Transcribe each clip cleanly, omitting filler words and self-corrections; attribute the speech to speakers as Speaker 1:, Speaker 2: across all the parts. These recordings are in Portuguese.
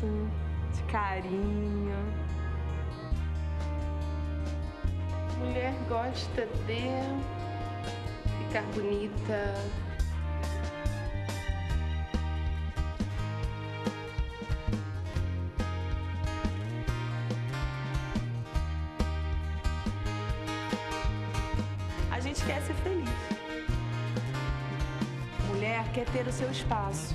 Speaker 1: máximo, de carinho.
Speaker 2: Mulher gosta de ficar bonita.
Speaker 1: A gente quer ser feliz. Mulher quer ter o seu espaço.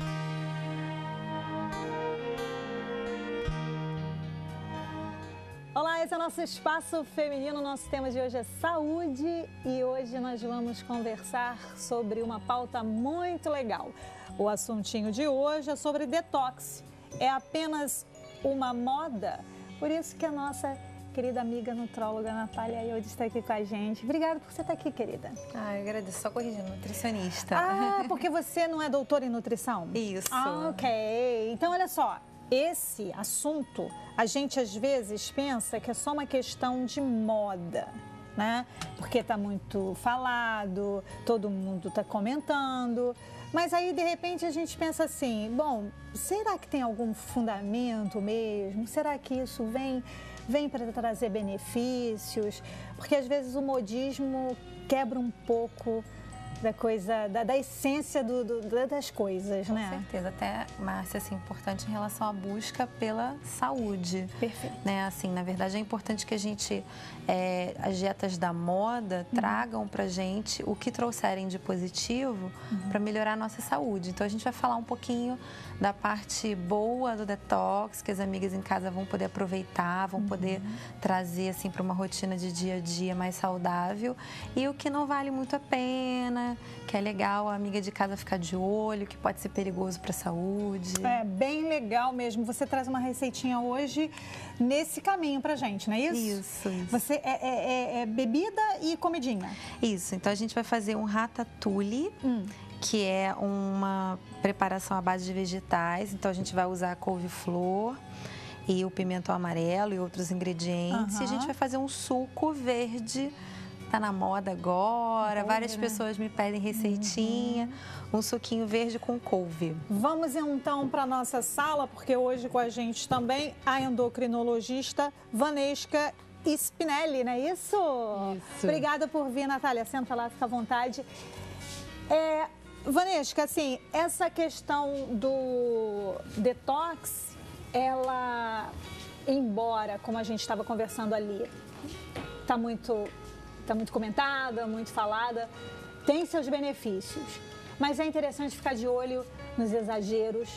Speaker 3: Olá, esse é o nosso Espaço Feminino. Nosso tema de hoje é saúde e hoje nós vamos conversar sobre uma pauta muito legal. O assuntinho de hoje é sobre detox. É apenas uma moda? Por isso que a nossa querida amiga nutróloga Natália Iode está aqui com a gente. Obrigada por você estar aqui, querida.
Speaker 4: Eu agradeço, só corrigindo, nutricionista.
Speaker 3: Porque você não é doutora em nutrição?
Speaker 4: Isso.
Speaker 3: Ok. Então, olha só, esse assunto, a gente às vezes pensa que é só uma questão de moda, né? Porque está muito falado, todo mundo está comentando. Mas aí, de repente, a gente pensa assim, bom, será que tem algum fundamento mesmo? Será que isso vem para trazer benefícios? Porque às vezes o modismo quebra um pouco da coisa, da essência das coisas, né?
Speaker 4: Com certeza, até, Márcia, assim, importante em relação à busca pela saúde.
Speaker 3: Perfeito.
Speaker 4: Né? Assim, na verdade, é importante que a gente, as dietas da moda, tragam pra gente o que trouxerem de positivo para melhorar a nossa saúde. Então, a gente vai falar um pouquinho da parte boa do detox, que as amigas em casa vão poder aproveitar, vão poder trazer, assim, para uma rotina de dia a dia mais saudável. E o que não vale muito a pena, que é legal a amiga de casa ficar de olho, que pode ser perigoso para a saúde.
Speaker 3: É bem legal mesmo. Você traz uma receitinha hoje nesse caminho pra gente, não é isso?
Speaker 4: Isso.
Speaker 3: Você é bebida e comidinha.
Speaker 4: Isso. Então a gente vai fazer um ratatouille, que é uma preparação à base de vegetais. Então a gente vai usar a couve-flor e o pimentão amarelo e outros ingredientes. E a gente vai fazer um suco verde. Tá na moda agora, várias pessoas me pedem receitinha, um suquinho verde com couve. Vamos
Speaker 3: então para nossa sala, porque hoje com a gente também a endocrinologista Vanessa Spinelli, não é isso?
Speaker 5: Isso.
Speaker 3: Obrigada por vir, Natália. Senta lá, fica à vontade. Vanessa, assim, essa questão do detox, ela, embora, como a gente estava conversando ali, tá muito comentada, muito falada, tem seus benefícios. Mas é interessante ficar de olho nos exageros,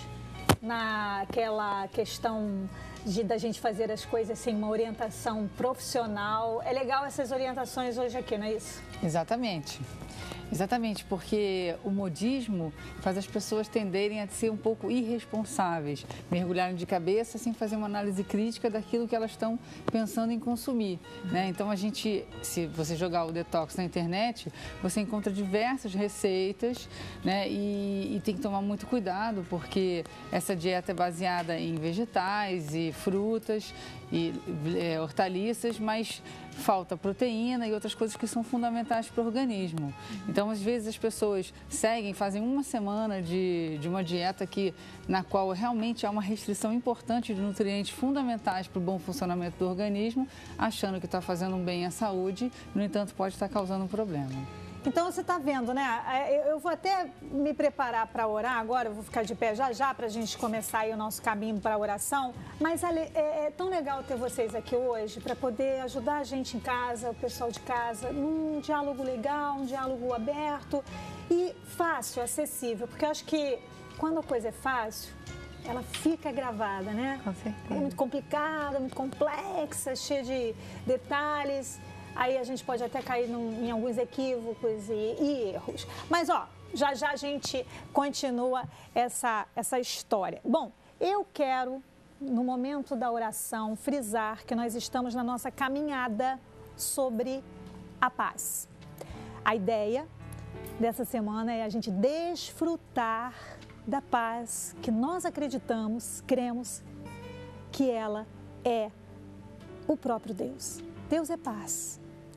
Speaker 3: naquela questão da gente fazer as coisas sem uma orientação profissional. É legal essas orientações hoje aqui, não é isso?
Speaker 5: Exatamente. Exatamente, porque o modismo faz as pessoas tenderem a ser um pouco irresponsáveis, mergulharem de cabeça sem fazer uma análise crítica daquilo que elas estão pensando em consumir, né? Então, se você jogar o detox na internet, você encontra diversas receitas, né? E tem que tomar muito cuidado, porque essa dieta é baseada em vegetais e frutas e hortaliças, mas falta proteína e outras coisas que são fundamentais para o organismo. Então, às vezes, as pessoas fazem uma semana de uma dieta na qual realmente há uma restrição importante de nutrientes fundamentais para o bom funcionamento do organismo, achando que está fazendo um bem à saúde, no entanto, pode estar causando um problema.
Speaker 3: Então, você está vendo, né? Eu vou até me preparar para orar agora, eu vou ficar de pé já para a gente começar aí o nosso caminho para a oração. Mas é tão legal ter vocês aqui hoje para poder ajudar a gente em casa, o pessoal de casa, num diálogo legal, um diálogo aberto e fácil, acessível. Porque eu acho que quando a coisa é fácil, ela fica gravada, né?
Speaker 4: Com certeza.
Speaker 3: É muito complicada, muito complexa, cheia de detalhes. Aí a gente pode até cair em alguns equívocos e erros. Mas, já a gente continua essa história. Bom, eu quero, no momento da oração, frisar que nós estamos na nossa caminhada sobre a paz. A ideia dessa semana é a gente desfrutar da paz que nós acreditamos, cremos que ela é o próprio Deus. Deus é paz.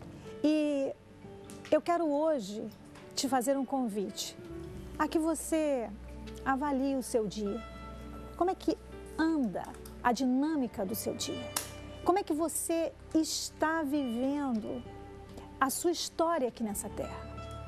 Speaker 3: E eu quero hoje te fazer um convite a que você avalie o seu dia. Como é que anda a dinâmica do seu dia? Como é que você está vivendo a sua história aqui nessa terra?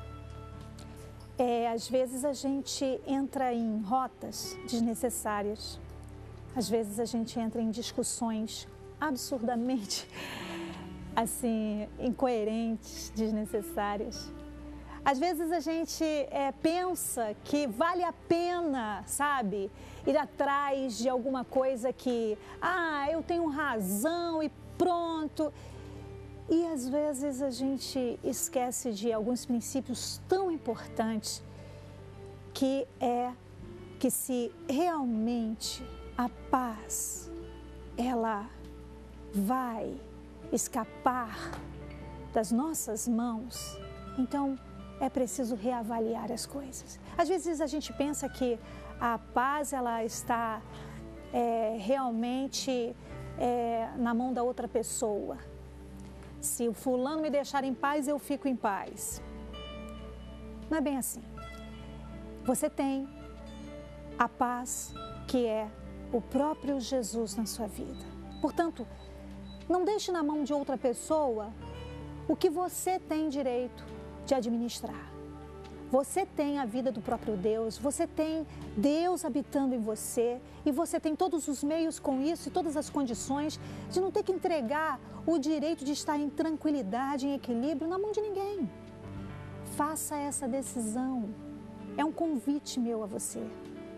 Speaker 3: Às vezes a gente entra em rotas desnecessárias, às vezes a gente entra em discussões absurdamente, assim, incoerentes, desnecessárias. Às vezes a gente pensa que vale a pena, sabe, ir atrás de alguma coisa que, eu tenho razão e pronto. E às vezes a gente esquece de alguns princípios tão importantes que que se realmente a paz, ela vai escapar das nossas mãos, então é preciso reavaliar as coisas. Às vezes a gente pensa que a paz ela está realmente na mão da outra pessoa. Se o fulano me deixar em paz, eu fico em paz. Não é bem assim. Você tem a paz que é o próprio Jesus na sua vida. Portanto, não deixe na mão de outra pessoa o que você tem direito de administrar. Você tem a vida do próprio Deus, você tem Deus habitando em você e você tem todos os meios com isso e todas as condições de não ter que entregar o direito de estar em tranquilidade, em equilíbrio na mão de ninguém. Faça essa decisão. É um convite meu a você.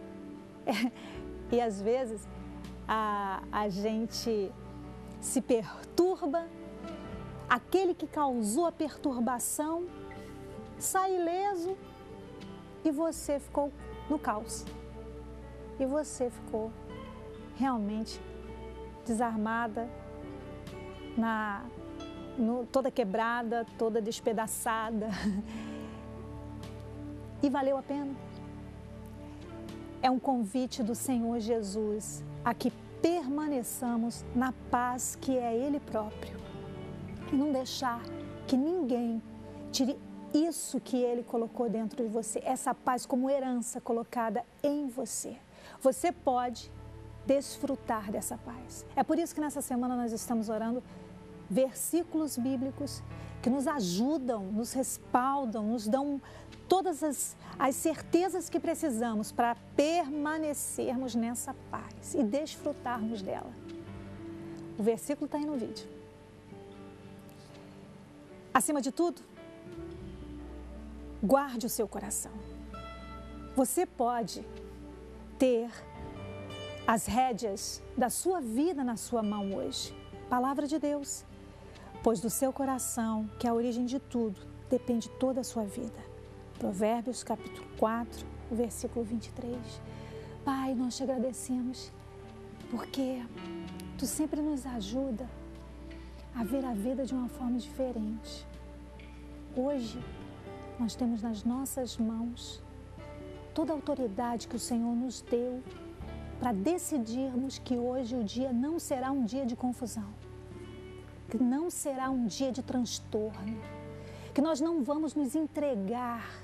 Speaker 3: E às vezes a gente se perturba, aquele que causou a perturbação sai ileso e você ficou no caos. E você ficou realmente desarmada, toda quebrada, toda despedaçada. E valeu a pena? É um convite do Senhor Jesus a que permaneçamos na paz que é Ele próprio. E não deixar que ninguém tire isso que Ele colocou dentro de você, essa paz como herança colocada em você. Você pode desfrutar dessa paz. É por isso que nessa semana nós estamos orando versículos bíblicos que nos ajudam, nos respaldam, nos dão todas as certezas que precisamos para permanecermos nessa paz e desfrutarmos dela. O versículo está aí no vídeo. Acima de tudo, guarde o seu coração. Você pode ter as rédeas da sua vida na sua mão hoje. Palavra de Deus. Pois do seu coração, que é a origem de tudo, depende toda a sua vida. Provérbios capítulo 4, versículo 23. Pai, nós te agradecemos porque Tu sempre nos ajuda a ver a vida de uma forma diferente. Hoje, nós temos nas nossas mãos toda a autoridade que o Senhor nos deu para decidirmos que hoje o dia não será um dia de confusão, que não será um dia de transtorno, que nós não vamos nos entregar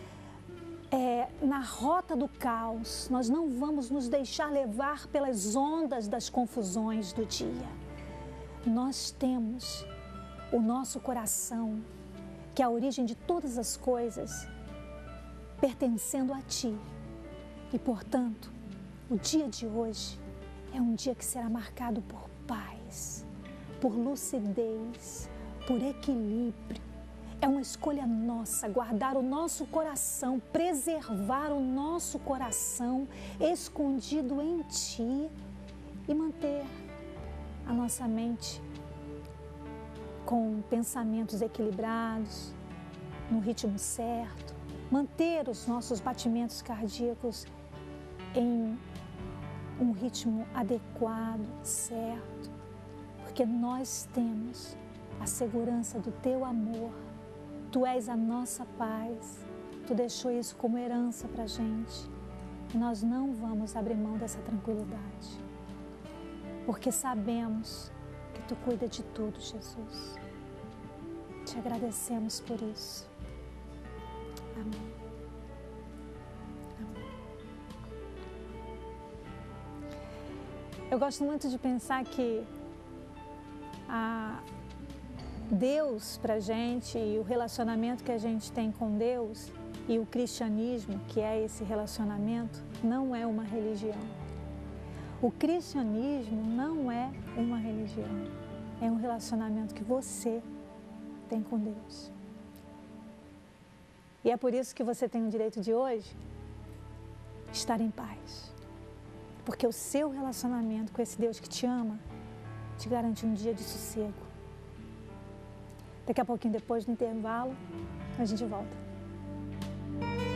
Speaker 3: na rota do caos, nós não vamos nos deixar levar pelas ondas das confusões do dia. Nós temos o nosso coração, que é a origem de todas as coisas, pertencendo a Ti. E, portanto, o dia de hoje é um dia que será marcado por paz, por lucidez, por equilíbrio. É uma escolha nossa guardar o nosso coração, preservar o nosso coração escondido em Ti e manter a nossa mente com pensamentos equilibrados, no ritmo certo, manter os nossos batimentos cardíacos em um ritmo adequado, certo, porque nós temos a segurança do Teu amor. Tu és a nossa paz, Tu deixou isso como herança para a gente e nós não vamos abrir mão dessa tranquilidade, porque sabemos que Tu cuida de tudo, Jesus. Te agradecemos por isso. Amém. Amém. Eu gosto muito de pensar que Deus pra gente e o relacionamento que a gente tem com Deus e o cristianismo, que é esse relacionamento, não é uma religião. O cristianismo não é uma religião, é um relacionamento que você tem com Deus. E é por isso que você tem o direito de hoje estar em paz. Porque o seu relacionamento com esse Deus que te ama te garante um dia de sossego. Daqui a pouquinho, depois do intervalo, a gente volta.